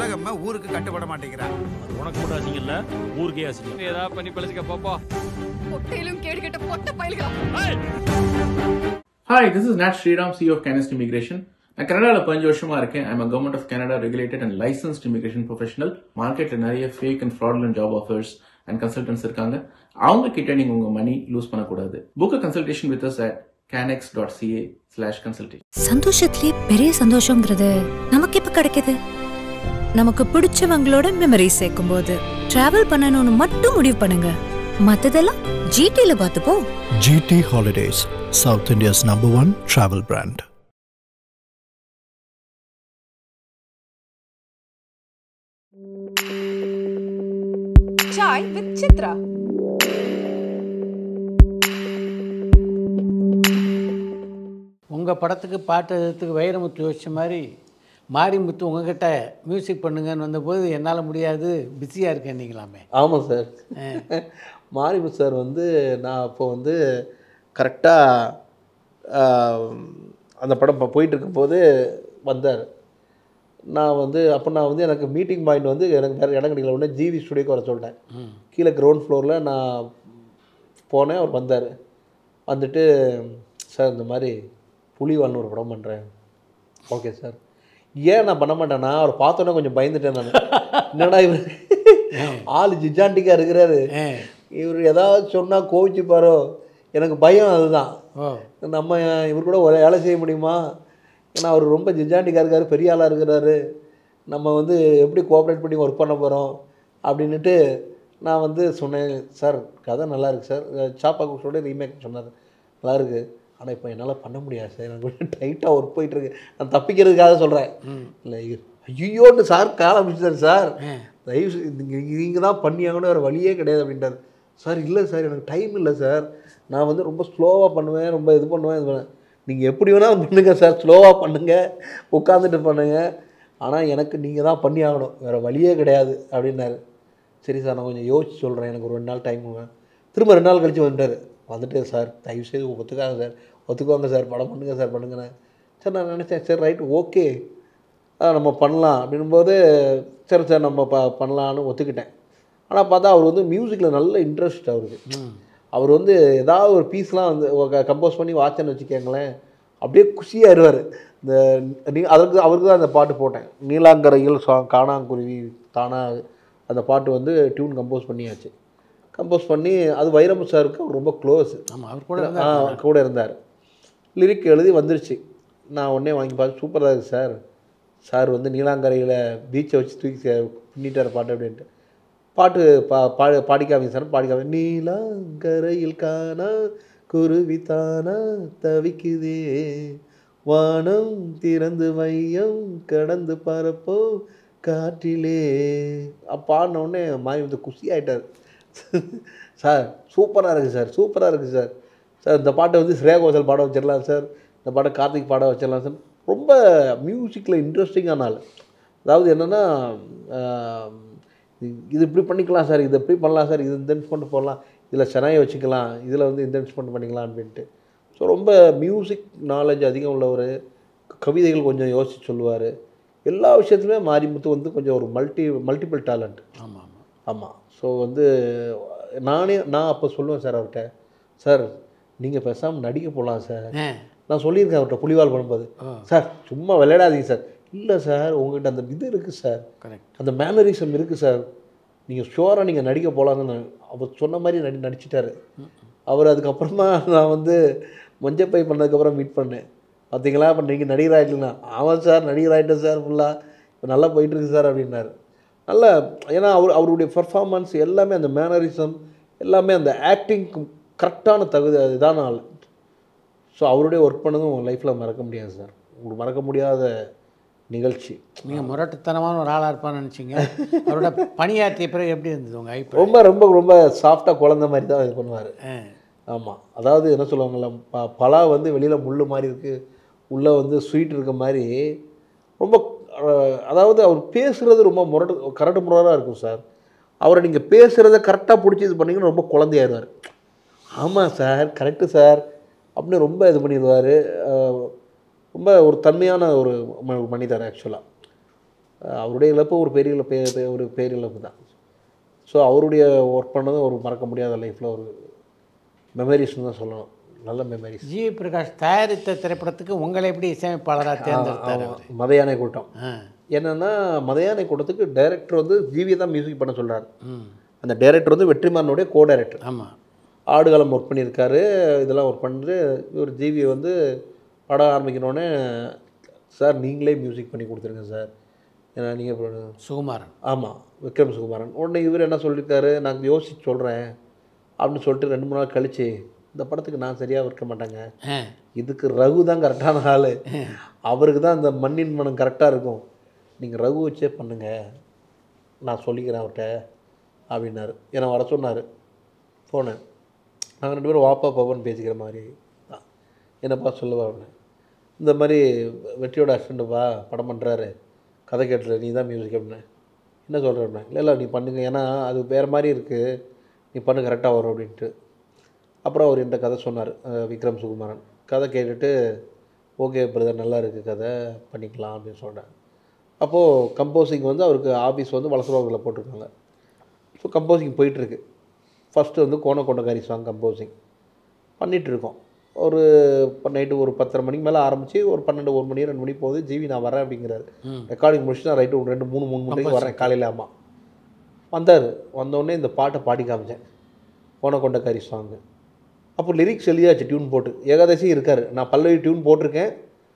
உலகம்மா ஊருக்கு கட்டுப்பட மாட்டேங்கிறான். உனக்கு மட்டும் அசிங்கம் இல்ல, ஊருக்கே அசிங்கம். ஏதாவது பண்ணி பழச்சிக்க பாப்பா. பொட்டையிலும் கேடு கெட்ட பொட்ட பயில்களா. Hi, this is Nat Sriram, CEO of Canist Immigration. நான் கனடாவில் 5 வருஷமா இருக்கேன். I'm a Government of Canada regulated and licensed immigration professional. மார்க்கெட்ல நிறைய fake and fraudulent job offers and consultants இருக்காங்க. அவங்க கிட்ட நீங்க உங்க மணி லூஸ் பண்ணக்கூடாது. Book a consultation with us at canex.ca/consultation. சந்தோஷத்திலே பெரிய சந்தோஷங்கிறது நமக்கு இப்ப கிடைக்குது. நமக்கு பிடிச்சவங்களோட மெமரி சேர்க்கும் போது டிராவல் பண்ணணும்னு மட்டும் முடிவு பண்ணுங்க. மத்ததெல்லாம் GTல பார்த்துப்போம். GT Holidays, South India's #1 travel brand. Chai with Chithra. உங்கள் படத்துக்கு பாட்டு எழுதுறதுக்கு வைரமுத்து யோசிச்ச மாதிரி மாரிமுத்து உங்ககிட்ட மியூசிக் பண்ணுங்கன்னு வந்தபோது என்னால் முடியாது, பிஸியாக இருக்கேன் நீங்களாமே. ஆமாம் சார். மாரிமுத்து சார் வந்து நான் அப்போ வந்து கரெக்டாக அந்த படம் போயிட்டு இருக்கும்போது வந்தார். நான் வந்து எனக்கு மீட்டிங் பாயிண்ட் வந்து எனக்கு வேறு இடம் கிடைக்கல. உடனே ஜிவி ஸ்டுடியோக்கு வர சொல்லிட்டேன். கீழே கிரவுண்ட் ஃப்ளோரில் நான் போனேன். அவர் வந்தார். வந்துட்டு சார் இந்த மாதிரி புலிவால்னு ஒரு படம் பண்ணுறேன். Okay sir. ஏன் நான் பண்ண மாட்டேன்னா அவர் பார்த்தோன்னே கொஞ்சம் பயந்துட்டேன் நான். என்னடா இவர் ஆள் ஜிஜாண்டிக்காக இருக்கிறாரு, இவர் ஏதாவது சொன்னால் கோவிச்சுப்பாரோ, எனக்கு பயம். அதுதான் நம்ம இவர் கூட வேலை செய்ய முடியுமா, ஏன்னா அவர் ரொம்ப ஜிஜாண்டிக்காக இருக்கார், பெரிய ஆளாக இருக்கிறாரு, நம்ம வந்து எப்படி கோஆப்ரேட் பண்ணி ஒர்க் பண்ண போகிறோம் அப்படின்ட்டு நான் வந்து சொன்னேன். சார் கதை நல்லா இருக்குது சார், சாப்பா குஷோட ரீமேக் சொன்னார், நல்லா இருக்குது, ஆனால் இப்போ என்னால் பண்ண முடியாது சார், எனக்கு கொஞ்சம் டைட்டாக ஒர்க் போயிட்டுருக்கு, நான் தப்பிக்கிறதுக்காக சொல்கிறேன். இல்லை ஐயோன்னு சார் காலம் முடிச்சார். சார் தயவு நீங்கள் தான் பண்ணியாங்கன்னு வேறு வழியே கிடையாது அப்படின்ட்டார். சார் இல்லை சார் எனக்கு டைம் இல்லை சார், நான் வந்து ரொம்ப ஸ்லோவாக பண்ணுவேன், ரொம்ப இது பண்ணுவேன். நீங்கள் எப்படி வேணால் பண்ணுங்கள் சார், ஸ்லோவாக பண்ணுங்கள், உட்காந்துட்டு பண்ணுங்கள், ஆனால் எனக்கு நீங்கள் தான் பண்ணி ஆகணும், வேறு வழியே கிடையாது அப்படின்னாரு. சரி சார் நான் கொஞ்சம் யோசிச்சு சொல்கிறேன், எனக்கு ஒரு 2 நாள் டைம் கொடுங்க. திரும்ப 2 நாள் கழித்து வந்துட்டு சார் தயவுசெய்து ஒத்துக்குவாங்க சார், படம் பண்ணுங்கள் சார் பண்ணுங்கண்ணே. சார் நான் நினச்சேன் சரி ரைட் ஓகே நம்ம பண்ணலாம் அப்படின்போது சரி சார் நம்ம பண்ணலான்னு ஒத்துக்கிட்டேன். ஆனால் பார்த்தா அவர் வந்து மியூசிக்கில் நல்ல இன்ட்ரெஸ்ட் அவருக்கு. அவர் வந்து ஏதாவது ஒரு பீஸ்லாம் வந்து கம்போஸ் பண்ணி வாட்சன்னு வச்சுக்கோங்களேன், அப்படியே குஷியாகிடுவார். அவருக்கு தான் அந்த பாட்டு போட்டேன், நீலாங்கரையில் காணாங்குருவி தானா. அந்த பாட்டு வந்து டியூன் கம்போஸ் பண்ணியாச்சு. கம்போஸ் பண்ணி அது வைரமுத்து சாருக்கு அவர் ரொம்ப க்ளோஸ். ஆமாம், அவர் கூட இருந்தார். லிரிக் எழுதி வந்துருச்சு. நான் உடனே வாங்கி பார்த்து சூப்பராக இருக்குது சார், சார் வந்து நீலாங்கரையில் பீச்சை வச்சு தூக்கி பின்னிட்டார் பாட்டு அப்படின்ட்டு. பாட்டு பாடிக்காமீங்க சார், பாடிக்காம நீலாங்கரையில் காணா குருவி தானா தவிக்குதே, வானம் திறந்து வையம் கடந்து பரப்போ காற்றிலே. பாடினோடனே மாறி வந்து குஷி ஆகிட்டார். சார் சூப்பராக இருக்குது சார், சூப்பராக இருக்குது சார், சார் இந்த பாட்டை வந்து ஸ்ரேயா கோஷல் பாட வச்சிடலாம் சார், இந்த பாட்டை கார்த்திக் பாட வச்சிடலாம் சார். ரொம்ப மியூசிக்கில் இன்ட்ரெஸ்டிங்கான ஆள். அதாவது என்னென்னா இது இப்படி பண்ணிக்கலாம் சார், இது எப்படி பண்ணலாம் சார், இது இந்த இன்ஸ்ட்ருமெண்ட் போடலாம், இதில் சென்னையை வச்சுக்கலாம், இதில் வந்து இந்த இன்ஸ்ட்ருமெண்ட் பண்ணிக்கலாம் அப்படின்ட்டு. ஸோ ரொம்ப மியூசிக் நாலேஜ் அதிகம் உள்ளவர். கவிதைகள் கொஞ்சம் யோசித்து சொல்லுவார். எல்லா விஷயத்துலையுமே மாரிமுத்து வந்து கொஞ்சம் ஒரு மல்டிபிள் டேலண்ட். ஆமாம் ஆமாம். ஸோ வந்து நான் அப்போ சொல்லுவேன் சார் அவர்கிட்ட, சார் நீங்கள் பேசாமல் நடிக்க போகலாம் சார். நான் சொல்லியிருக்கேன் அவர்கிட்ட புலிவால் பண்ணும்போது, சார் சும்மா விளையாடாதீங்க சார். இல்லை சார் உங்கள்கிட்ட அந்த இது இருக்குது சார், அந்த மேனரிசம் இருக்குது சார், நீங்கள் ஷுவராக நீங்கள் நடிக்க போகலான்னு அவர் சொன்ன மாதிரி நடிச்சிட்டாரு அவர். அதுக்கப்புறமா நான் வந்து மஞ்சப்பை பண்ணதுக்கப்புறம் மீட் பண்ணேன். பார்த்தீங்களா இப்போ நீங்கள் நடிகர் ஆகிட்டீங்களா? ஆமாம் சார் நடிகர் ஆகிட்டேன் சார், ஃபுல்லாக இப்போ நல்லா போயிட்டுருக்கு சார் அப்படின்னாரு. நல்லா, ஏன்னா அவருடைய பர்ஃபார்மன்ஸ் எல்லாமே, அந்த மேனரிசம் எல்லாமே, அந்த ஆக்டிங்க்கு கரெக்டான இதான ஆள். ஸோ அவருடைய ஒர்க் பண்ணதும் உங்கள் லைஃப்பில் மறக்க முடியாது சார், உங்களுக்கு மறக்க முடியாத நிகழ்ச்சி. நீங்கள் முரட்டுத்தனமான ஒரு ஆளாக இருப்பான்னு நினச்சிங்க. அவரோட பணியாற்றிய பிறகு எப்படி இருந்தது உங்கள் ஐப்போ? ரொம்ப ரொம்ப ரொம்ப சாஃப்டாக குழந்த மாதிரி தான் இது பண்ணுவார். ஆமாம், அதாவது என்ன சொல்லுவாங்கள்ல, பலா வந்து வெளியில் முள் மாதிரி இருக்குது, உள்ளே வந்து ஸ்வீட் இருக்க மாதிரி. ரொம்ப அதாவது அவர் பேசுகிறது ரொம்ப கரடு முரடாக இருக்கும் சார். அவரை நீங்கள் பேசுகிறத கரெக்டாக பிடிச்சி இது பண்ணிங்கன்னா ரொம்ப குழந்தையாயிருவார். ஆமாம் சார் கரெக்டு சார் அப்படின்னு ரொம்ப இது பண்ணிடுவார். ரொம்ப ஒரு தன்மையான ஒரு மனிதர் ஆக்சுவலாக. அவருடைய இழப்பு ஒரு பேரிழப்பு தான். ஸோ அவருடைய ஒர்க் பண்ணது ஒரு மறக்க முடியாத லைஃப்பில் ஒரு மெமரிஸ்னு தான் சொல்லணும். நல்ல மெமரிஸ். ஜிவி பிரகாஷ் தயாரித்த திரைப்படத்துக்கு உங்களை எப்படி இசையமைப்பாளராக தேர்ந்தெடுத்தார்? மத யானை கூட்டம். என்னென்னா மத யானை கூட்டத்துக்கு டைரக்டர் வந்து ஜிவி தான் மியூசிக் பண்ண சொல்கிறார். அந்த டைரக்டர் வந்து வெற்றிமாறனுடைய கோ டைரக்டர். ஆமாம், ஆடுகளம் ஒர்க் பண்ணியிருக்காரு, இதெல்லாம் ஒர்க் பண்ணிட்டு ஒரு ஜிவி வந்து படம் ஆரம்பிக்கணுன்னே சார் நீங்களே மியூசிக் பண்ணி கொடுத்துருங்க சார், ஏன்னா நீங்கள் சுகுமாரன். ஆமாம், விக்ரம் சுகுமாரன். உடனே இவர் என்ன சொல்லியிருக்காரு, நான் யோசிச்சு சொல்கிறேன் அப்படின்னு சொல்லிட்டு 2-3 நாள் கழிச்சு இந்த படத்துக்கு நான் சரியாக இருக்க மாட்டேங்க, இதுக்கு ரகு தான் கரெக்டான ஆள், அவருக்கு தான் அந்த மண்ணின் மனம் கரெக்டாக இருக்கும், நீங்கள் ரகு வச்சே பண்ணுங்க, நான் சொல்லிக்கிறேன் அவர்கிட்ட அப்படின்னாரு. என்னை வர சொன்னார். போனேன். நாங்கள் 2 பேரும் வாப்பா பாப்பான்னு பேசிக்கிற மாதிரி தான். என்னப்பா சொல்லுவா அப்படின்னு. இந்த மாதிரி வெற்றியோட அசிஸ்டண்ட்டுப்பா படம் பண்ணுறாரு, கதை கேட்டுரு, நீ தான் மியூசிக் அப்படின்னு. என்ன சொல்கிற அப்படின்னா, இல்லை நீ பண்ணுங்க, ஏன்னா அது வேறு மாதிரி இருக்குது, நீ பண்ணு கரெக்டாக வரும் அப்படின்ட்டு. அப்புறம் அவர் என்கிட்ட கதை சொன்னார், விக்ரம் சுகுமாரன். கதை கேட்டுட்டு ஓகே பிரதர் நல்லா இருக்குது கதை, பண்ணிக்கலாம் அப்படின்னு சொன்னேன். அப்போது கம்போசிங் வந்து அவருக்கு ஆஃபீஸ் வந்து வளசரோகில் போட்டிருக்காங்க. ஸோ கம்போசிங் போயிட்டுருக்கு. ஃபஸ்ட்டு வந்து கோண கொண்டக்காரி சாங் கம்போசிங் பண்ணிகிட்ருக்கோம். ஒரு நைட்டு ஒரு 10:30 மணிக்கு மேலே ஆரம்பித்து ஒரு 12, 1 மணி 2 மணி போகுது. ஜிவி நான் வரேன் அப்படிங்கிறாரு. ரெக்கார்டிங் முடிச்சுட்டு நான் ரைட்டு 2-3 மணிக்கு வரேன் காலையில். ஆமாம் வந்தார். வந்தோடனே இந்த பாட்டை பாடி காமிச்சேன், கோண கொண்டக்காரி சாங்கு. அப்போ லிரிக்ஸ் எழுதியாச்சு டியூன் போட்டு. ஏகாதசி இருக்கார், நான் பல்லவி டியூன் போட்டிருக்கேன்,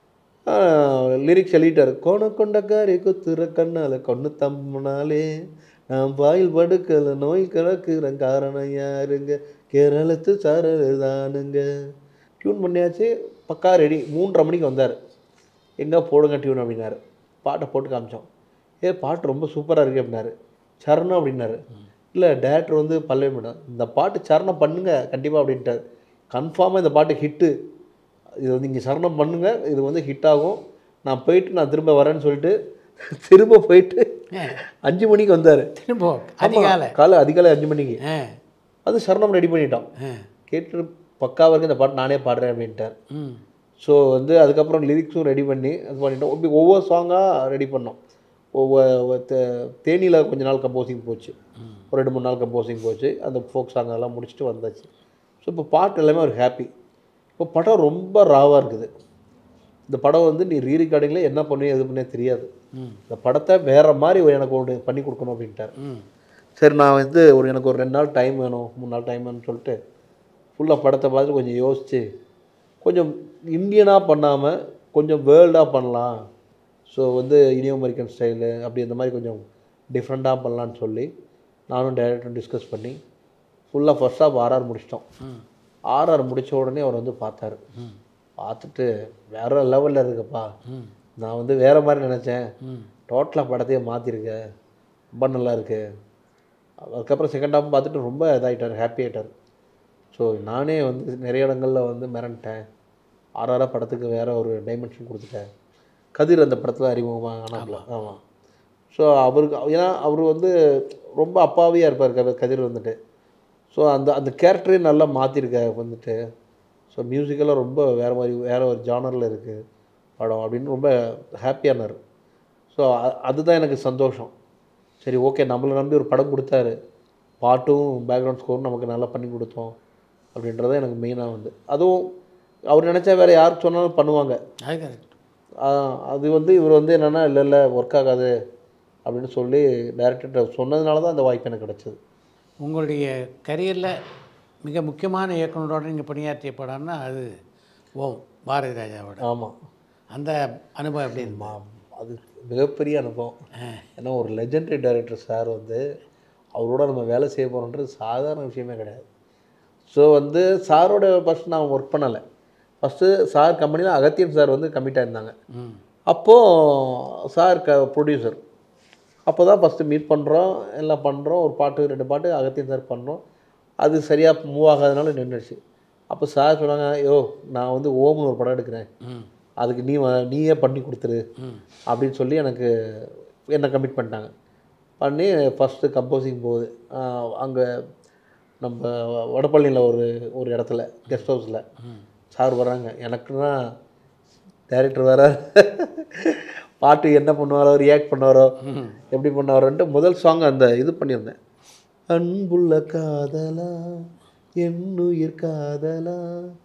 லிரிக்ஸ் எழுதிட்டார். கோண கொண்டக்காரி குத்துற கண்ணால் கொண்டு தம்பினாலே நான் பாயில் படுக்கல நோய் கிடக்குறேன் காரணம் யாருங்க கேரளத்து சாரதானுங்க. டியூன் பண்ணியாச்சு, பக்கா ரெடி. 3:30 மணிக்கு வந்தார். எங்கே போடுங்க டியூன் அப்படின்னாரு. பாட்டை போட்டு காமிச்சோம். பாட்டு ரொம்ப சூப்பராக இருக்குது அப்படின்னாரு. சரணம் அப்படின்னாரு. இல்லை டேரக்டர் வந்து பல்லவி மேடம் இந்த பாட்டு சரணம் பண்ணுங்க கண்டிப்பாக அப்படின்ட்டார். கன்ஃபார்மாக இந்த பாட்டு ஹிட்டு, இது வந்து இங்கே சரணம் பண்ணுங்க, இது வந்து ஹிட் ஆகும், நான் போயிட்டு நான் திரும்ப வரேன்னு சொல்லிட்டு திரும்ப போயிட்டு 5 மணிக்கு வந்தார். திரும்ப அதிகாலை 5 மணிக்கு அது சரணம் ரெடி பண்ணிட்டோம். கேட்டு பக்காவாக இருக்குது இந்த பாட்டு நானே பாடுறேன் அப்படின்ட்டார். ஸோ வந்து அதுக்கப்புறம் லிரிக்ஸும் ரெடி பண்ணி அது பண்ணிட்டோம். இப்படி ஒவ்வொரு சாங்காக ரெடி பண்ணோம். தேனியில் கொஞ்ச நாள் கம்போசிங் போச்சு, ஒரு 2-3 நாள் கம்போசிங் போச்சு. அந்த ஃபோக் சாங் அதெல்லாம் முடிச்சுட்டு வந்தாச்சு. ஸோ இப்போ பாட்டு எல்லாமே ஒரு ஹாப்பி. இப்போ படம் ரொம்ப ராவாக இருக்குது. இந்த படம் வந்து நீ ரீரெக்கார்டிங்கில் என்ன பண்ணி எது பண்ணே தெரியாது. இந்த படத்தை வேறு மாதிரி எனக்கு ஒன்று பண்ணி கொடுக்கணும் அப்படின்ட்டார். சரி நான் வந்து எனக்கு ஒரு 2 நாள் டைம் வேணும், 3 நாள் டைம் வேணும்னு சொல்லிட்டு ஃபுல்லாக படத்தை பார்த்து கொஞ்சம் யோசித்து கொஞ்சம் இந்தியனாக பண்ணாமல் கொஞ்சம் வேர்ல்டாக பண்ணலாம். ஸோ வந்து இனியோ அமெரிக்கன் ஸ்டைலு அப்படி இந்த மாதிரி கொஞ்சம் டிஃப்ரெண்ட்டாக பண்ணலான்னு சொல்லி நானும் டைரக்டரும் டிஸ்கஸ் பண்ணி ஃபுல்லாக ஃபர்ஸ்ட் ஆஃப் RR முடிச்சிட்டோம். RR முடித்த உடனே அவர் வந்து பார்த்தாரு. பார்த்துட்டு வேறு லெவலில் இருக்குப்பா, நான் வந்து வேறு மாதிரி நினச்சேன், டோட்டலாக படத்தையே மாற்றிருக்கேன், ரொம்ப நல்லா இருக்குது. அதுக்கப்புறம் செகண்ட் ஹாஃப் பார்த்துட்டு ரொம்ப இதாகிட்டார், ஹாப்பி ஆகிட்டார். ஸோ நானே வந்து நிறைய இடங்களில் வந்து மிரண்டேன். RR படத்துக்கு வேறு ஒரு டைமென்ஷன் கொடுத்துட்டேன். கதிர் அந்த படத்தில் அறிமுகமாக ஆனாப்ல. ஆமாம். ஸோ அவருக்கு ஏன்னா அவர் வந்து ரொம்ப அப்பாவியாக இருப்பார் கதிர் வந்துட்டு. ஸோ அந்த கேரக்டரே நல்லா மாற்றிருக்க வந்துட்டு. ஸோ மியூசிக்கெல்லாம் ரொம்ப வேறு ஒரு ஜானரில் இருக்குது படம் அப்படின்னு ரொம்ப ஹாப்பியானார். ஸோ அதுதான் எனக்கு சந்தோஷம். சரி ஓகே நம்மளை நம்பி ஒரு படம் கொடுத்தாரு, பாட்டும் பேக்ரவுண்ட் ஸ்கோரும் நமக்கு நல்லா பண்ணி கொடுத்தோம் அப்படின்றத எனக்கு மெயினாக வந்து. அதுவும் அவர் நினச்சா வேறு யாருக்கு சொன்னாலும் பண்ணுவாங்க. அது வந்து இவர் வந்து என்னென்னா இல்லை ஒர்க் ஆகாது அப்படின்னு சொல்லி டைரக்டர் சொன்னதுனால தான் அந்த வாய்ப்பு எனக்கு கிடச்சிது. உங்களுடைய கரியரில் மிக முக்கியமான இயக்குனரோடு நீங்கள் பணியாற்றிய படம்னா அது ஓம் பாரதி ராஜாவோட. ஆமாம். அந்த அனுபவம் எப்படி இருக்குமா? அது மிகப்பெரிய அனுபவம். ஏன்னா ஒரு லெஜெண்டரி டைரக்டர் சார் வந்து அவரோட நம்ம வேலை செய்ய போகிறோன்றது சாதாரண விஷயமே கிடையாது. ஸோ வந்து சாரோட ஃபஸ்ட் நான் ஒர்க் பண்ணலை. ஃபஸ்ட்டு சார் கம்பெனியில் அகத்தியன் சார் வந்து கமிட் ஆகிருந்தாங்க. அப்போது சார் ப்ரொடியூசர். அப்போ தான் ஃபஸ்ட்டு மீட் பண்ணுறோம், எல்லாம் பண்ணுறோம். ஒரு பாட்டு 2 பாட்டு அகத்தியன் சார் பண்ணுறோம். அது சரியாக மூவ் ஆகாதனால நின்றுச்சு. அப்போ சார் சொன்னாங்க, நான் வந்து ஓம்னு ஒரு படம் எடுக்கிறேன், அதுக்கு நீயே பண்ணி கொடுத்துரு அப்படின்னு சொல்லி என்னை கமிட் பண்ணிட்டாங்க. பண்ணி ஃபஸ்ட்டு கம்போசிங் போகுது. அங்கே நம்ம வடபழனியில் ஒரு இடத்துல கெஸ்ட் ஹவுஸில் சார் வராங்க. எனக்குன்னா டைரக்டர் வேறு பாட்டு என்ன பண்ணுவாரோ ரியாக்ட் பண்ணுவாரோ எப்படி பண்ணுவாரோன்ட்டு முதல் சாங் அந்த இது பண்ணியிருந்தேன். அன்புள்ள காதலா என்னுயிர் காதலா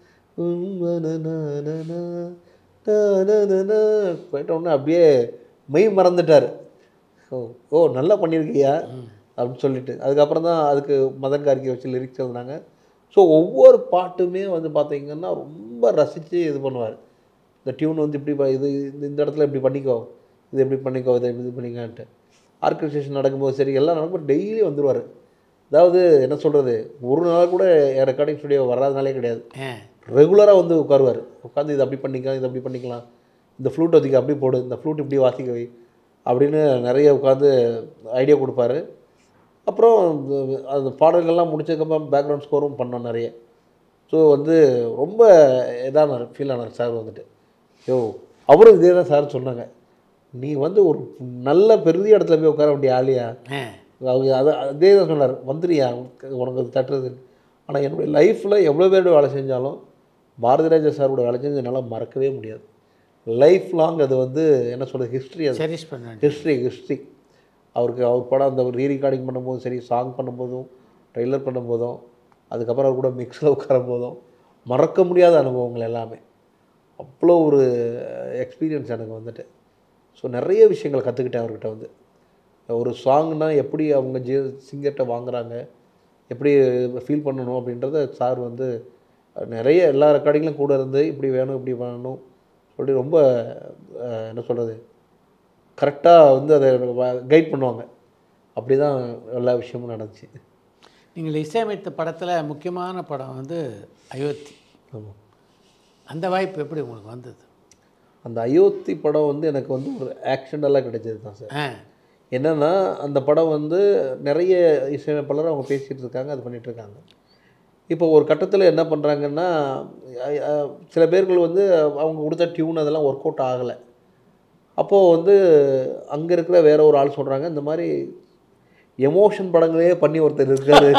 போயிட்டோன்னே அப்படியே மெய் மறந்துட்டார். ஓ நல்லா பண்ணியிருக்கியா அப்படின்னு சொல்லிட்டு அதுக்கப்புறம் தான் அதுக்கு மதன் கார்கி வச்சு லிரிக்ஸ் எழுதுனாங்க. ஸோ ஒவ்வொரு பாட்டுமே வந்து பார்த்தீங்கன்னா ரொம்ப ரசித்து இது பண்ணுவார். இந்த டியூன் வந்து இப்படி இது இந்த இடத்துல இப்படி பண்ணிக்கோ, இது எப்படி பண்ணிக்கோ, இதை இது பண்ணிக்கான்ட்டு. ஆர்கனைசேஷன் நடக்கும்போது சரி எல்லாம் நடக்கும்போது டெய்லி வந்துடுவார். அதாவது என்ன சொல்கிறது, ஒரு நாள் கூட என் ரெக்கார்டிங் ஸ்டுடியோ வராதனாலே கிடையாது. ரெகுலராக வந்து உட்காருவார். உட்காந்து இது அப்படி பண்ணிக்கலாம், இது அப்படி பண்ணிக்கலாம், இந்த ஃப்ளூட் ஒதுக்கி அப்படி போடு, இந்த ஃப்ளூட் இப்படி வாசிக்க வை அப்படின்னு நிறைய உட்காந்து ஐடியா கொடுப்பாரு. அப்புறம் அந்த பாடல்கள்லாம் முடிச்சதுக்கப்புறம் பேக்ரவுண்ட் ஸ்கோரும் பண்ணோம் நிறைய. ஸோ வந்து ரொம்ப இதானார், ஃபீல் ஆனார் சார் வந்துட்டு. அவரும் இதே தான் சார் சொன்னாங்க, நீ வந்து ஒரு நல்ல பெரிய இடத்துல போய் உட்கார வேண்டிய ஆளியா, அவங்க அதே தான் சொன்னார், வந்துடுறியா உனக்கு அது தட்டுறது. ஆனால் என்னுடைய லைஃப்பில் எவ்வளோ பேரோட வேலை செஞ்சாலும் பாரதிராஜா சாரோட வேலை செஞ்சு என்னால் மறக்கவே முடியாது. லைஃப் லாங் அது வந்து என்ன சொல்கிறது, ஹிஸ்ட்ரி, அது ஹிஸ்ட்ரி. அவர் படம் அந்த ரீ ரெக்கார்டிங் பண்ணும்போதும் சரி, சாங் பண்ணும்போதும், ட்ரெய்லர் பண்ணும்போதும், அதுக்கப்புறம் அவர் கூட மிக்ஸில் உட்காரும் போதும் மறக்க முடியாத அனுபவங்கள் எல்லாமே. அவ்வளோ ஒரு எக்ஸ்பீரியன்ஸ் எனக்கு வந்துட்டு. ஸோ நிறைய விஷயங்கள் கற்றுக்கிட்டேன் அவர்கிட்ட வந்து. ஒரு சாங்னால் எப்படி அவங்க சிங்கர்கிட்ட வாங்குகிறாங்க, எப்படி ஃபீல் பண்ணணும் அப்படின்றத சார் வந்து நிறைய எல்லா ரெக்கார்டிங்லையும் கூட இருந்து இப்படி வேணும் இப்படி பண்ணணும் சொல்லி ரொம்ப என்ன சொல்கிறது, கரெக்டாக வந்து அதை கைட் பண்ணுவாங்க. அப்படி தான் எல்லா விஷயமும் நடந்துச்சு. நீங்கள் இசையமைத்த படத்தில் முக்கியமான படம் வந்து அயோத்தி. ஆமாம். அந்த வாய்ப்பு எப்படி உங்களுக்கு வந்தது? அந்த அயோத்தி படம் வந்து எனக்கு வந்து ஒரு ஆக்ஷனலாக கிடைச்சது தான் சார். என்னென்னா அந்த படம் வந்து நிறைய இசையமைப்பாளர் அவங்க பேசிகிட்டு இருக்காங்க, அது பண்ணிகிட்ருக்காங்க. இப்போ ஒரு கட்டத்தில் என்ன பண்ணுறாங்கன்னா, சில பேர்கள் வந்து அவங்க கொடுத்த டியூன் அதெல்லாம் ஒர்க் அவுட் ஆகலை. அப்போது வந்து அங்கே இருக்கிற வேற ஒரு ஆள் சொல்கிறாங்க, இந்த மாதிரி எமோஷன் படங்களே பண்ணி ஒருத்தர் இருக்காரு,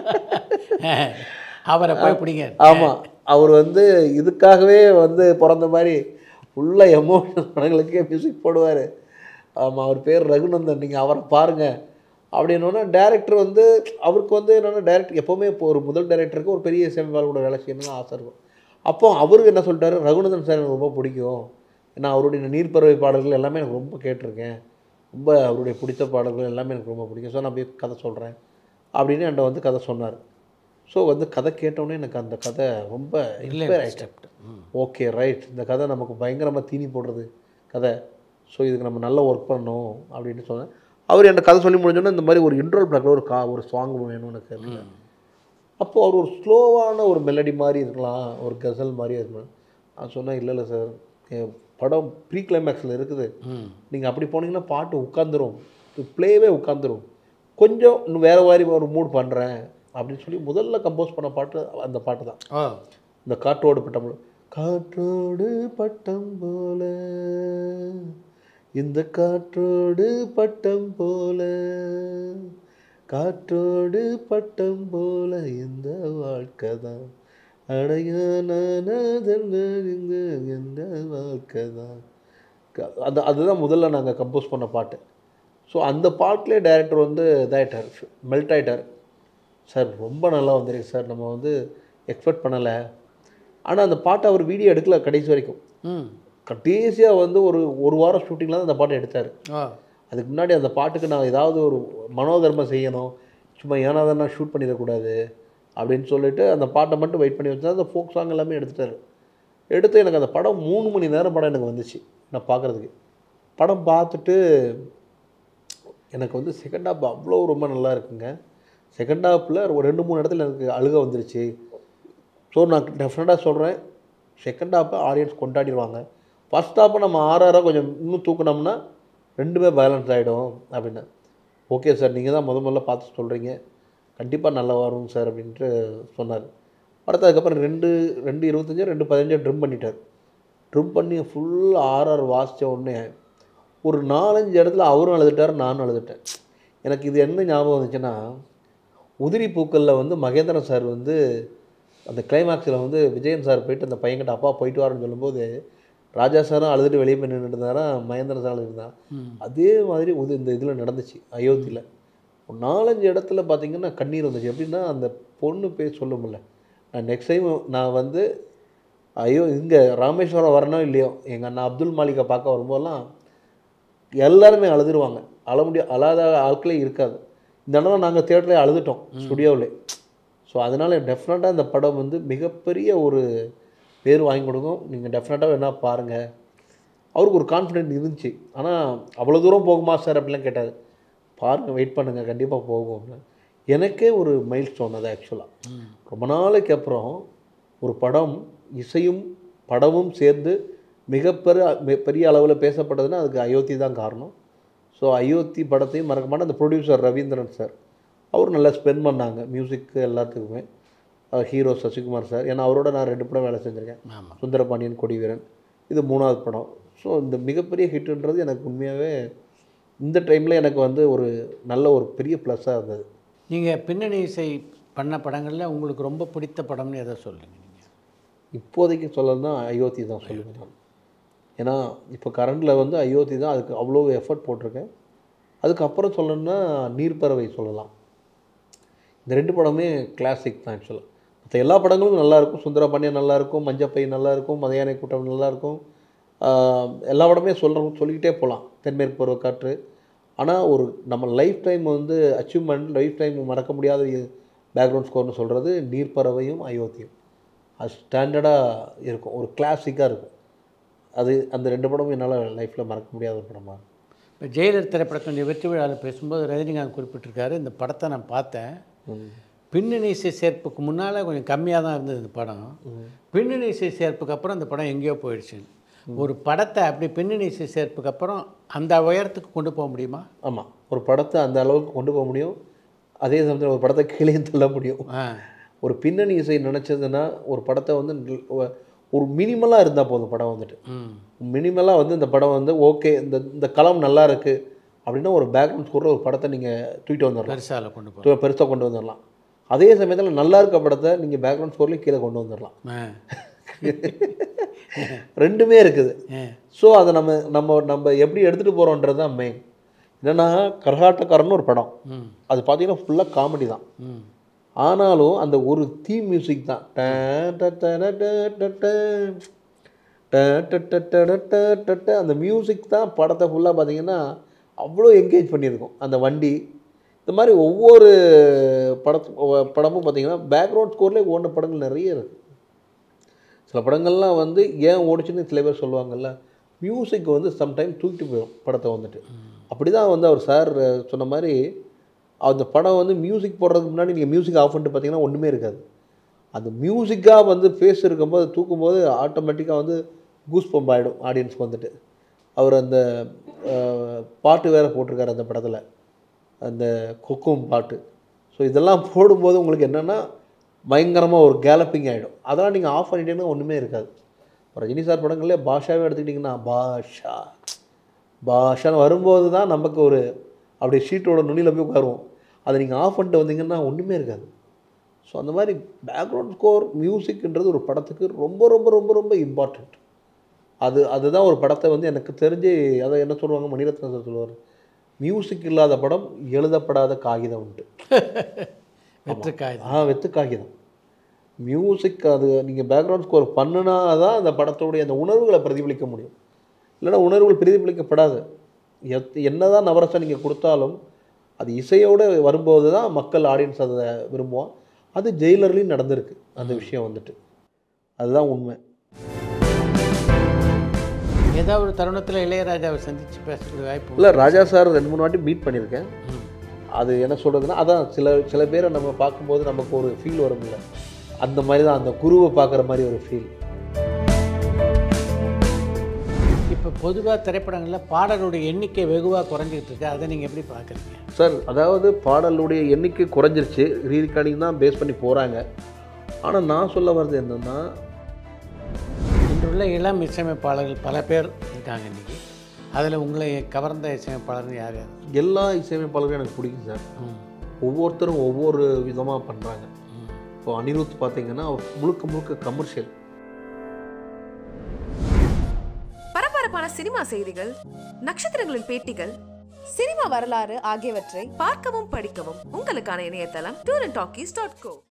அவரை போய் பிடிங்க. ஆமாம், அவர் வந்து இதுக்காகவே வந்து பிறந்த மாதிரி ஃபுல்லாக எமோஷனல் படங்களுக்கே மியூசிக் போடுவார். ஆமாம், அவர் பேர் ரகுநந்தன், நீங்கள் அவரை பாருங்கள் அப்படின்னோன்னா. டேரக்டர் வந்து அவருக்கு வந்து என்னென்னா, டேரக்டர் எப்போவுமே இப்போ ஒரு முதல் டேரக்டருக்கு ஒரு பெரிய இசையமைப்பாளரோட வேலை செய்யணும்னு ஆசை இருக்கும். அப்போ அவருக்கு என்ன சொல்லிட்டாரு, ரகுநந்தன் சார் எனக்கு ரொம்ப பிடிக்கும், ஏன்னா அவருடைய நீர்ப்பறவை பாடல்கள் எல்லாமே எனக்கு ரொம்ப கேட்டிருக்கேன், ரொம்ப அவருடைய பிடித்த பாடல்கள் எல்லாமே எனக்கு ரொம்ப பிடிக்கும், ஸோ நான் போய் கதை சொல்கிறேன் அப்படின்னு என்கிட்ட வந்து கதை சொன்னார். ஸோ வந்து கதை கேட்டோன்னே எனக்கு அந்த கதை ரொம்ப இன்ஸ்பயர் ஆகிட்டேன். ஓகே ரைட், இந்த கதை நமக்கு பயங்கரமாக தீனி போடுறது கதை, ஸோ இதுக்கு நம்ம நல்லா ஒர்க் பண்ணணும் அப்படின்னு சொன்னேன். அவர் என்கிட்ட கதை சொல்லி முடிஞ்சோன்னா இந்த மாதிரி ஒரு இன்ட்ரோல் பிளாக்கில் ஒரு சாங் வேணும் எனக்கு. அப்போது அவர் ஒரு ஸ்லோவான ஒரு மெலடி மாதிரி இருக்கலாம், ஒரு கசல் மாதிரி இருக்கலாம். நான் சொன்னேன், இல்லை சார், படம் ப்ரீ கிளைமேக்ஸில் இருக்குது, நீங்கள் அப்படி போனீங்கன்னா பாட்டு உட்காந்துரும், ப்ளேவே உட்காந்துரும், கொஞ்சம் இன்னும் வேறு மாதிரி ஒரு மூட் பண்ணுறேன் அப்படின்னு சொல்லி முதல்ல கம்போஸ் பண்ண பாட்டு அந்த பாட்டு தான். இந்த காற்றோடு பட்டம், காற்றோடு பட்டம் போல, இந்த காற்றோடு பட்டம் போல, காற்றோடு பட்டம் போல இந்த வாழ்க்கை தான் அடையான எந்த வாழ்க்கை தான். அதுதான் முதல்ல நாங்கள் கம்போஸ் பண்ண பாட்டு. ஸோ அந்த பாட்டிலே டைரக்டர் வந்து இதாகிட்டார், மெல்ட் ஆகிட்டார். சார் ரொம்ப நல்லா வந்துருக்கு சார், நம்ம வந்து எக்ஸ்பெக்ட் பண்ணலை. ஆனால் அந்த பாட்டை அவர் வீடியோ எடுக்கல கடைசி வரைக்கும். கடைசியாக வந்து ஒரு வாரம் ஷூட்டிங்கில் தான் அந்த பாட்டை எடுத்தார். அதுக்கு முன்னாடி அந்த பாட்டுக்கு நான் ஏதாவது ஒரு மனோதர்மம் செய்யணும், சும்மா ஏனாதான் நான் ஷூட் பண்ணிடக்கூடாது அப்படின்னு சொல்லிட்டு அந்த பாட்டை மட்டும் வெயிட் பண்ணி வச்சா அந்த ஃபோக் சாங் எல்லாமே எடுத்துட்டார். எடுத்து எனக்கு அந்த படம் 3 மணி நேரம் படம் எனக்கு வந்துச்சு நான் பார்க்குறதுக்கு. படம் பார்த்துட்டு எனக்கு வந்து செகண்ட் ஹாஃப் அவ்வளோ ரொம்ப நல்லா இருக்குங்க. செகண்ட் ஹாஃபில் ஒரு 2-3 இடத்துல எனக்கு அழுக வந்துருச்சு. ஸோ நான் டெஃபினட்டாக சொல்கிறேன், செகண்ட் ஹாஃபை ஆடியன்ஸ் கொண்டாடிடுவாங்க. ஃபஸ்ட் ஹாஃபை நம்ம ஆறாக கொஞ்சம் இன்னும் தூக்கினோம்னா ரெண்டுமே பேலன்ஸ் ஆகிடும் அப்படின்னு. ஓகே சார், நீங்கள் தான் முதல்ல பார்த்து சொல்கிறீங்க, கண்டிப்பாக நல்லா வரும் சார் அப்படின்ட்டு சொன்னார். அடுத்ததுக்கப்புறம் 2:25 2:15 ட்ரிம் பண்ணிட்டார். ட்ரிம் பண்ணி ஃபுல் ஆர்ஆர் வாசித்த உடனே ஒரு 4-5 இடத்துல அவரும் அழுதுட்டார், நானும் அழுதுட்டேன். எனக்கு இது என்ன ஞாபகம் வந்துச்சுன்னா, உதிரி பூக்களில் வந்து மகேந்திரன் சார் வந்து அந்த கிளைமேக்ஸில் வந்து விஜயன் சார் போயிட்டு அந்த பையன்கிட்ட அப்பா போயிட்டு வாருன்னு சொல்லும்போது ராஜா சாரும் அழுதுட்டு வெளியே போய் நின்றுட்டு இருந்தாரா, மகேந்திர சார் இருந்தார். அதே மாதிரி இந்த இதில் நடந்துச்சு அயோத்தியில். ஒரு 4-5 இடத்துல பார்த்தீங்கன்னா கண்ணீர் வந்துச்சு. எப்படின்னா அந்த பொண்ணு பேர் சொல்ல முடியல. நான் நெக்ஸ்ட் டைம் நான் வந்து இங்கே ராமேஸ்வரம் வரணும் இல்லையோ, எங்கள் அண்ணா அப்துல் மாலிகை பார்க்க வரும்போதெல்லாம் எல்லாருமே அழுதுருவாங்க. அழாத ஆட்களே இருக்காது. இந்த இடத்துல நாங்கள் தியேட்டர்லேயே அழுதுட்டோம், ஸ்டுடியோவிலே. ஸோ அதனால் டெஃபினட்டாக இந்த படம் வந்து மிகப்பெரிய ஒரு பேர் வாங்கி கொடுக்கும். நீங்கள் டெஃபினட்டாக வேணா பாருங்கள். அவருக்கு ஒரு கான்ஃபிடென்ட் இருந்துச்சு. ஆனால் அவ்வளோ தூரம் போகுமா சார் அப்படிலாம் கேட்டார். பாருங்கள், வெயிட் பண்ணுங்கள், கண்டிப்பாக போகும் அப்படின்னு. எனக்கே ஒரு மைல் ஸ்டோன் அது ஆக்சுவலாக. ரொம்ப நாளைக்கு அப்புறம் ஒரு படம் இசையும் படமும் சேர்ந்து பெரிய அளவில் பேசப்பட்டதுன்னா அதுக்கு அயோத்தி தான் காரணம். ஸோ அயோத்தி படத்தையும் மறக்க மாட்டேன். அந்த ப்ரொடியூசர் ரவீந்திரன் சார், அவர் நல்லா ஸ்பெண்ட் பண்ணாங்க மியூசிக்கு எல்லாத்துக்குமே. ஹீரோ சசிகுமார் சார், ஏன்னா அவரோட நான் 2 படம் வேலை செஞ்சுருக்கேன். சுந்தரபாண்டியன், கொடிவீரன், இது 3வது படம். ஸோ இந்த மிகப்பெரிய ஹிட்டுன்றது எனக்கு உண்மையாகவே இந்த டைமில் எனக்கு வந்து ஒரு நல்ல ஒரு பெரிய ப்ளஸ்ஸாக இருந்தது. நீங்கள் பின்னணி இசை பண்ண படங்களில் உங்களுக்கு ரொம்ப பிடித்த படம்னு எதை சொல்லுங்கள்? நீங்கள் இப்போதைக்கு சொல்லணும்னா அயோத்தி தான் சொல்லுவேன் நான். ஏன்னா இப்போ கரண்டில் வந்து அயோத்தி தான், அதுக்கு அவ்வளோ எஃபர்ட் போட்டிருக்கேன். அதுக்கப்புறம் சொல்லணும்னா நீர்ப்பறவை சொல்லலாம். இந்த 2 படமே கிளாசிக் தான் ஆக்சுவலாக. மற்ற எல்லா படங்களும் நல்லாயிருக்கும். சுந்தரபாண்டியன் நல்லாயிருக்கும், மஞ்சப்பை நல்லாயிருக்கும், மத யானை கூட்டம் நல்லாயிருக்கும். எல்லா படமே சொல்லிக்கிட்டே போகலாம். தென்மேற்கு பருவக்காற்று. ஆனால் ஒரு நம்ம லைஃப் டைம் வந்து அச்சீவ்மெண்ட், லைஃப் டைம் மறக்க முடியாத பேக்ரவுண்ட் ஸ்கோர்னு சொல்கிறது நீர்ப்பறவையும் அயோத்தியும். அது ஸ்டாண்டர்டாக இருக்கும், ஒரு கிளாசிக்காக இருக்கும். அந்த 2 படமும் என்னால் லைஃப்பில் மறக்க முடியாத ஒரு படமாக இருக்கும். இப்போ ஜெயிலர் திரைப்படத்தினுடைய வெற்றி விழாவில் பேசும்போது ரஜினிகாந்த் குறிப்பிட்டிருக்காரு, இந்த படத்தை நான் பார்த்தேன், பின்னணி இசை சேர்ப்புக்கு முன்னால் கொஞ்சம் கம்மியாக தான் இருந்தது இந்த படம், பின்னணி இசை சேர்ப்புக்கு அப்புறம் இந்த படம் எங்கேயோ போயிடுச்சு. ஒரு படத்தை அப்படி பின்னணி இசை சேர்ப்புக்கு அப்புறம் அந்த உயரத்துக்கு கொண்டு போக முடியுமா? ஆமாம், ஒரு படத்தை அந்த அளவுக்கு கொண்டு போக முடியும். அதே சமயத்தில் ஒரு படத்தை கீழே தள்ள முடியும். ஒரு பின்னணி இசை நினச்சதுன்னா ஒரு படத்தை வந்து ஒரு மினிமலாக இருந்தால் போதும். படம் வந்துட்டு மினிமலாக வந்து இந்த படம் வந்து ஓகே, இந்த களம் நல்லா இருக்குது அப்படின்னா ஒரு பேக்ரவுண்ட் ஸ்கோரில் ஒரு படத்தை நீங்கள் தூக்கிட்டு வந்துடலாம், பெருசாக கொண்டு வந்துடலாம். அதே சமயத்தில் நல்லா இருக்க படத்தை நீங்கள் பேக்ரவுண்ட் ஸ்கோர்லேயும் கீழே கொண்டு வந்துடலாம். ரெண்டுமே இருக்குது. ஸோ அதை நம்ம எப்படி எடுத்துகிட்டு போகிறோன்றது தான் மெயின். என்னென்னா கரகாட்டக்காரன்னு ஒரு படம், அது பார்த்தீங்கன்னா ஃபுல்லாக காமெடி தான். ஆனாலும் அந்த ஒரு தீம் மியூசிக் தான், அந்த மியூசிக் தான் படத்தை ஃபுல்லாக பார்த்தீங்கன்னா அவ்வளோ என்கேஜ் பண்ணியிருக்கும். அந்த வண்டி இந்த மாதிரி ஒவ்வொரு படமும் பார்த்தீங்கன்னா பேக்ரவுண்ட் ஸ்கோர்லேயே ஓடின படங்கள் நிறைய இருக்குது. சில படங்கள்லாம் வந்து ஏன் ஓடிச்சுன்னு சில பேர் சொல்லுவாங்கள்ல, மியூசிக் வந்து சம்டைம் தூக்கிட்டு போயிடும் படத்தை வந்துட்டு. அப்படி தான் வந்து அவர் சார் சொன்ன மாதிரி அந்த படம் வந்து மியூசிக் போடுறதுக்கு முன்னாடி நீங்கள் மியூசிக் ஆஃப் பண்ணிட்டு பார்த்தீங்கன்னா ஒன்றுமே இருக்காது. அந்த மியூசிக்காக வந்து ஃபேஸ் இருக்கும்போது தூக்கும்போது ஆட்டோமேட்டிக்காக வந்து கூஸ் பம்ப் ஆகிடும் ஆடியன்ஸ்க்கு வந்துட்டு. அவர் அந்த பாட்டு வேறு போட்டிருக்காரு அந்த படத்தில், அந்த கொக்கும் பாட்டு. ஸோ இதெல்லாம் போடும்போது உங்களுக்கு என்னென்னா பயங்கரமாக ஒரு கேலப்பிங் ஆகிடும். அதெல்லாம் நீங்கள் ஆஃப் பண்ணிட்டீங்கன்னா ஒன்றுமே இருக்காது. ரஜினி சார் படங்களே பாஷாவே எடுத்துக்கிட்டிங்கன்னா பாஷான்னு வரும்போது தான் நமக்கு ஒரு அப்படியே ஷீட்டோட நுனியில் போய் உட்காருவோம். அதை நீங்கள் ஆஃப் பண்ணிட்டு வந்தீங்கன்னா ஒன்றுமே இருக்காது. ஸோ அந்த மாதிரி பேக்ரவுண்ட் ஸ்கோர் மியூசிக்ன்றது ஒரு படத்துக்கு ரொம்ப ரொம்ப ரொம்ப ரொம்ப இம்பார்ட்டண்ட். அதுதான் ஒரு படத்தை வந்து எனக்கு தெரிஞ்சு அதை என்ன சொல்லுவாங்க, மணிரத்னம் சார் சொல்லுவார், மியூசிக் இல்லாத படம் எழுதப்படாத காகிதம் உண்டு. வெத்து காகிதம். மியூசிக் அது நீங்கள் பேக்ரவுண்ட் ஸ்கோர் பண்ணுனா தான் அந்த படத்தோடைய அந்த உணர்வுகளை பிரதிபலிக்க முடியும். இல்லைன்னா உணர்வுகள் பிரதிபலிக்கப்படாது. என்னதான் நவரசம் நீங்கள் கொடுத்தாலும் அது இசையோடு வரும்போது தான் மக்கள் ஆடியன்ஸ் அதை விரும்புவோம். அது ஜெயிலர்லேயும் நடந்திருக்கு அந்த விஷயம் வந்துட்டு. அதுதான் உண்மை. ஏதாவது ஒரு தருணத்தில் இளையராஜாவை சந்தித்து பேசக்கூடிய வாய்ப்பு இல்லை, ராஜா சார் 2-3 வாட்டி மீட் பண்ணியிருக்கேன். அது என்ன சொல்கிறதுனா அதான் சில பேரை நம்ம பார்க்கும்போது நமக்கு ஒரு ஃபீல் வரும்ல, அந்த மாதிரி தான் அந்த குருவை பார்க்குற மாதிரி ஒரு ஃபீல். இப்போ பொதுவாக திரைப்படங்களில் பாடலுடைய எண்ணிக்கை வெகுவாக குறைஞ்சிக்கிட்டு இருக்கு, அதை நீங்கள் எப்படி பார்க்குறீங்க சார்? அதாவது பாடலுடைய எண்ணிக்கை குறைஞ்சிருச்சு, ரீரெக்கார்டிங் தான் பேஸ் பண்ணி போகிறாங்க. ஆனால் நான் சொல்ல வர்றது என்னென்னா, இன்றுள்ள இளம் இசையமைப்பாளர்கள் பல பேர் இருக்காங்க இன்றைக்கி. அதில் உங்களை கவர்ந்த இசையமைப்பாளர்கள் யார் யார்? எல்லா இசையமைப்பாளரும் எனக்கு பிடிக்கும் சார். ஒவ்வொருத்தரும் ஒவ்வொரு விதமாக பண்ணுறாங்க. இப்போ அனிருத் பார்த்தீங்கன்னா முழுக்க கமர்ஷியல். சினிமா செய்திகள், நட்சத்திரங்களின் பேட்டிகள், சினிமா வரலாறு ஆகியவற்றை பார்க்கவும் படிக்கவும் உங்களுக்கான இணையதளம் films.N.R.Ragunanthan.